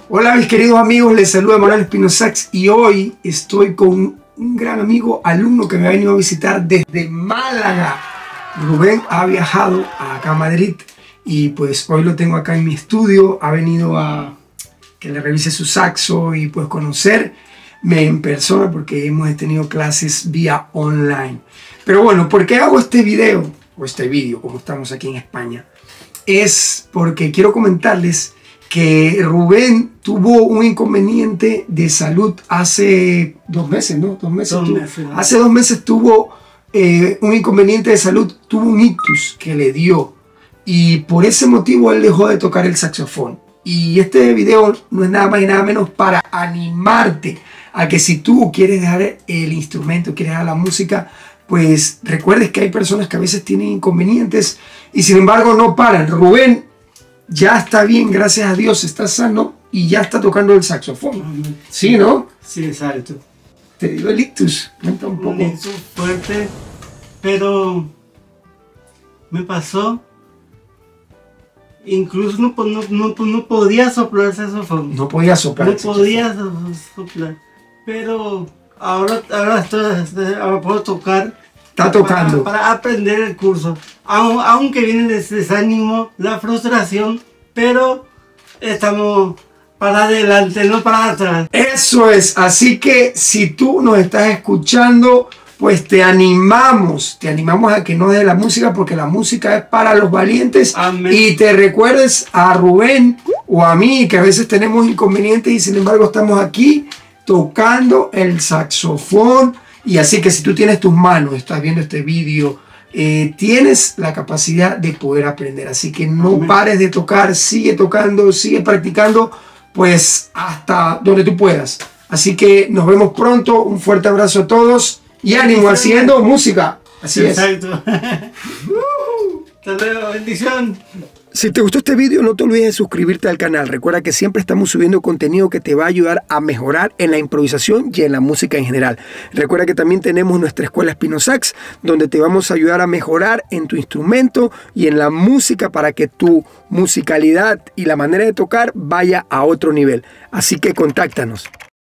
Hola mis queridos amigos, les saluda Manuel Espino Sax y hoy estoy con un gran amigo, alumno que me ha venido a visitar desde Málaga. Rubén ha viajado acá a Madrid y pues hoy lo tengo acá en mi estudio. Ha venido a que le revise su saxo y pues conocerme en persona porque hemos tenido clases vía online. Pero bueno, ¿por qué hago este video o este vídeo como estamos aquí en España? Es porque quiero comentarles que Rubén tuvo un inconveniente de salud hace 2 meses, ¿no? 2 meses. Hace 2 meses tuvo un inconveniente de salud, tuvo un ictus que le dio y por ese motivo él dejó de tocar el saxofón. Y este video no es nada más y nada menos para animarte a que si tú quieres dejar el instrumento, quieres dejar la música, pues recuerdes que hay personas que a veces tienen inconvenientes y sin embargo no paran. Rubén ya está bien, gracias a Dios, está sano y ya está tocando el saxofón. ¿Sí, no? Sí, exacto. Te dio el ictus. Cuenta un poco. Un ictus fuerte, pero me pasó. Incluso no podía soplar el saxofón. No podía soplar. No podía soplar. Pero ahora puedo tocar. Está tocando. Para aprender el curso. Aunque viene el desánimo, la frustración, pero estamos para adelante, no para atrás. Eso es. Así que si tú nos estás escuchando, pues te animamos a que no dejes la música, porque la música es para los valientes. Amén. Y te recuerdes a Rubén o a mí, que a veces tenemos inconvenientes y sin embargo estamos aquí tocando el saxofón. Y así que si tú tienes tus manos, estás viendo este vídeo, tienes la capacidad de poder aprender. Así que no pares de tocar, sigue tocando, sigue practicando, pues hasta donde tú puedas. Así que nos vemos pronto, un fuerte abrazo a todos y ánimo, haciendo música. Así es. Exacto. Hasta luego, bendición. Si te gustó este vídeo, no te olvides de suscribirte al canal. Recuerda que siempre estamos subiendo contenido que te va a ayudar a mejorar en la improvisación y en la música en general. Recuerda que también tenemos nuestra escuela Espino Sax, donde te vamos a ayudar a mejorar en tu instrumento y en la música para que tu musicalidad y la manera de tocar vaya a otro nivel. Así que contáctanos.